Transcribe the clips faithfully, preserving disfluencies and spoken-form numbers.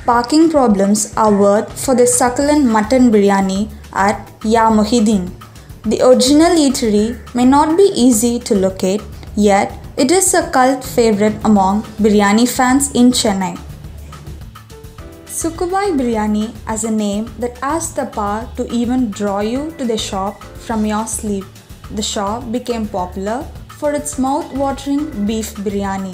parking problems are worth for the succulent mutton biryani at Ya Muhyiddin. The original eatery may not be easy to locate, yet it is a cult favorite among biryani fans in Chennai. Sukubai Biryani has a name that has the power to even draw you to the shop from your sleep. The shop became popular for its mouth-watering beef biryani.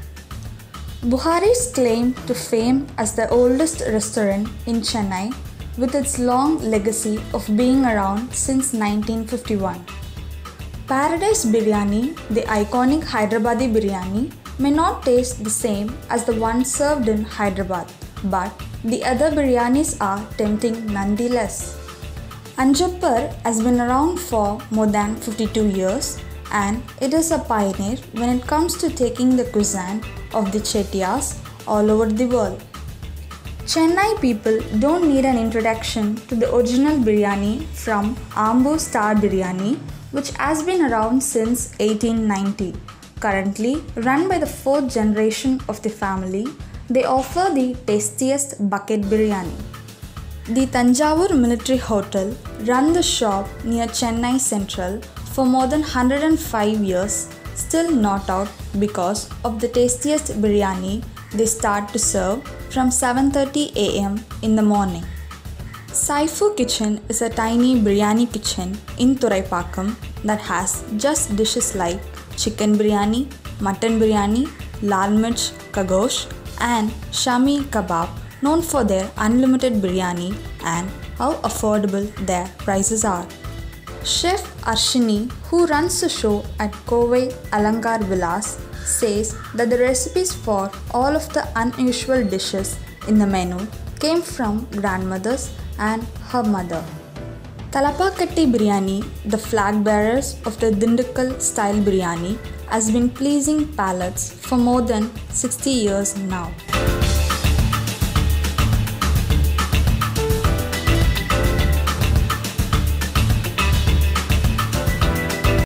Buhari's claim to fame as the oldest restaurant in Chennai, with its long legacy of being around since nineteen fifty-one. Paradise Biryani, the iconic Hyderabadi biryani, may not taste the same as the one served in Hyderabad, but the other biryanis are tempting nonetheless. Anjappar has been around for more than fifty-two years, and it is a pioneer when it comes to taking the cuisine of the Chettiars all over the world. Chennai people don't need an introduction to the original biryani from Ambu Star Biryani, which has been around since eighteen ninety. Currently run by the fourth generation of the family, they offer the tastiest bucket biryani. The Tanjavur Military Hotel run the shop near Chennai Central for more than one hundred five years, still not out because of the tastiest biryani they start to serve from seven thirty a m in the morning. Saifu Kitchen is a tiny biryani kitchen in Thuraipakam that has just dishes like chicken biryani, mutton biryani, lal mirch kagosh, and shami kebab, known for their unlimited biryani and how affordable their prices are. Chef Arshini, who runs the show at Kovai Alankar Vilas, says that the recipes for all of the unusual dishes in the menu came from grandmothers and her mother. Talapakatti Biryani, the flag bearers of the Dindigul style biryani, has been pleasing palates for more than sixty years now.